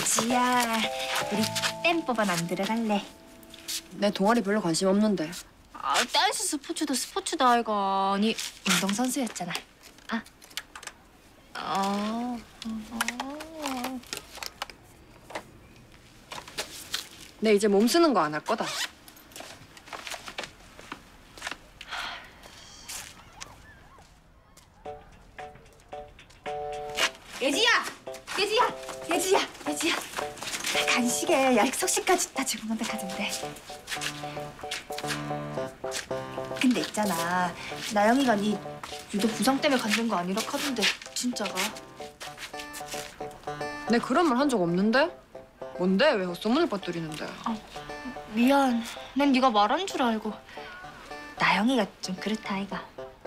예지야, 우리 댄법은 안 들어갈래? 내 동아리 별로 관심 없는데. 아, 댄스 스포츠도 스포츠다 아이가. 아니, 운동선수였잖아. 아. 내 이제 몸 쓰는 거 안 할 거다. 예지야! 예지야! 예지야! 예지야! 간식에 약속시까지 다 주고 먼데 가던데. 근데 있잖아, 나영이가 네 유도 부상 때문에 간둔 거 아니라 카던데 진짜가. 내 그런 말 한 적 없는데? 뭔데? 왜 헛소문을 퍼뜨리는데? 미안, 난 네가 말한 줄 알고. 나영이가 좀 그렇다 아이가.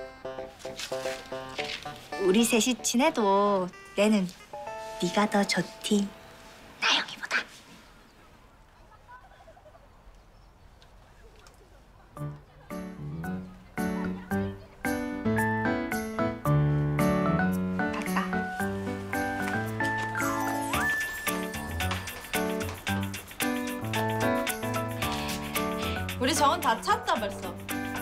우리 셋이 친해도 내는 네가 더 좋디, 나영이보다. 아까 우리 정원 다 찼다 벌써.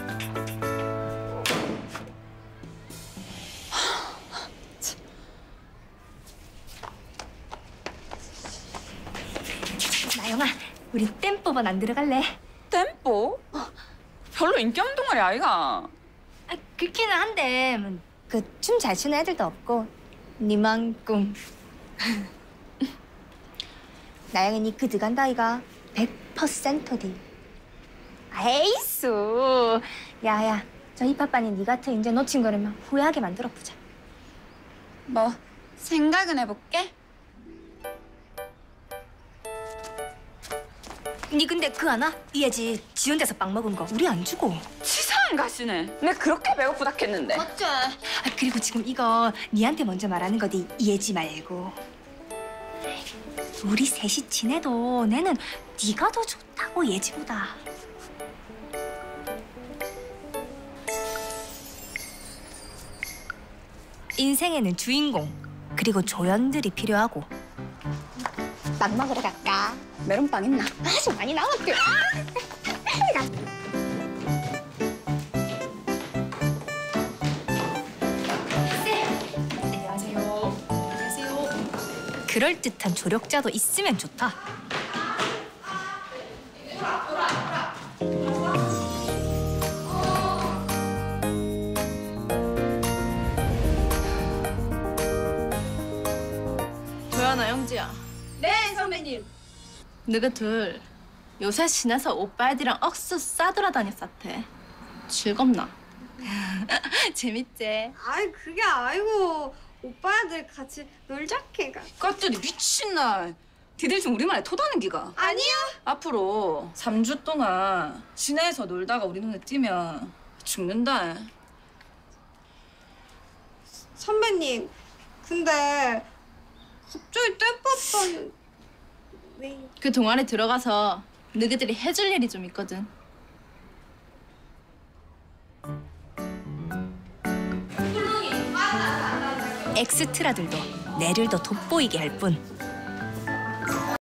나영아, 우리 댄법은 안 들어갈래? 템포? 별로 인기 없는 동아리 아이가. 아, 그렇기는 한데 그 춤 잘 추는 애들도 없고 니만큼. 나영이 니그 들어간다 아이가. 100%디. 에이수. 야야, 저 힙합반이 니 같은 인재 놓친 거라면 후회하게 만들어보자. 뭐 생각은 해볼게. 니 근데 그 아나? 이애지 지 혼자서 빵 먹은 거 우리 안 주고. 치사한 가시네. 내가 그렇게 배고프다 했는데. 맞지? 아, 그리고 지금 이거 니한테 먼저 말하는 거디 이애지 말고. 우리 셋이 친해도 내는 네가 더 좋다고 예지보다. 인생에는 주인공 그리고 조연들이 필요하고. 빵 먹으러 갈까? 메론빵 있나? 아주 많이 나왔대. 안녕하세요. 안녕하세요. 그럴듯한 조력자도 있으면 좋다. 도연아, 영지야. 네, 선배님. 너희들 요새 시내서 오빠애들이랑 억수 싸돌아다녔었대. 즐겁나? 재밌지? 아이 그게 아니고 오빠들 같이 놀자케가. 것들이 미친날. 니들 좀 우리말에 토다는 기가. 아니요. 앞으로 3주 동안 시내에서 놀다가 우리 눈에 띄면 죽는다. 선배님 근데 갑자기 떼빠빠는 왜? 그 동아리 들어가서 너희들이 해줄 일이 좀 있거든. 엑스트라들도 내를 더 돋보이게 할 뿐.